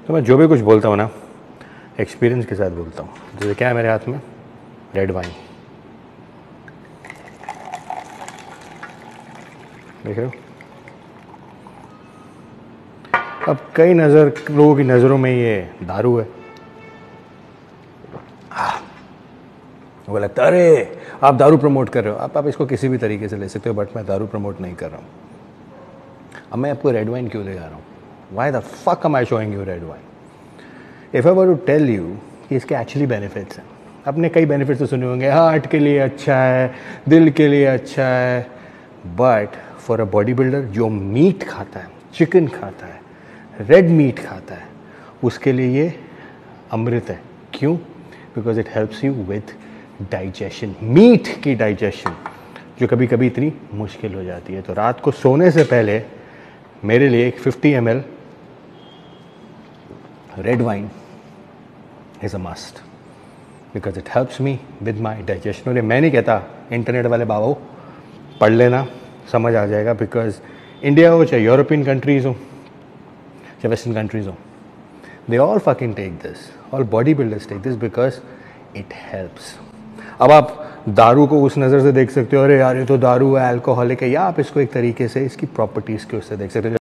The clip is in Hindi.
तो मैं जो भी कुछ बोलता हूँ ना एक्सपीरियंस के साथ बोलता हूँ। जैसे क्या है मेरे हाथ में, रेड वाइन, देख रहे हो। अब कई लोगों की नज़रों में ये दारू है। वो लगता है अरे आप दारू प्रमोट कर रहे हो। आप इसको किसी भी तरीके से ले सकते हो, बट मैं दारू प्रमोट नहीं कर रहा हूँ। अब मैं आपको रेड वाइन क्यों ले जा रहा हूँ? Why the fuck am I showing you red wine? If I were to tell you कि इसके एक्चुअली बेनिफिट्स हैं। आपने कई बेनिफिट्स तो सुने होंगे, हार्ट के लिए अच्छा है, दिल के लिए अच्छा है, but for a bodybuilder जो मीट खाता है, चिकन खाता है, रेड मीट खाता है, उसके लिए ये अमृत है। क्यों? Because it helps you with digestion, meat की डाइजेशन जो कभी कभी इतनी मुश्किल हो जाती है। तो रात को सोने से पहले मेरे लिए एक 50 ml red wine is a must, because it helps me with my digestion. और मैं नहीं कहता, इंटरनेट वाले बाबू पढ़ लेना, समझ आ जाएगा। बिकॉज इंडिया हो चाहे यूरोपियन कंट्रीज़ हो चाहे वेस्टर्न कंट्रीज़ हो, they all fucking take this, all bodybuilders take this because it helps। अब आप दारू को उस नज़र से देख सकते हो, अरे यार ये तो दारू है, अल्कोहलिक है, या आप इसको एक तरीके से इसकी प्रॉपर्टीज़ के उससे देख सकते हो।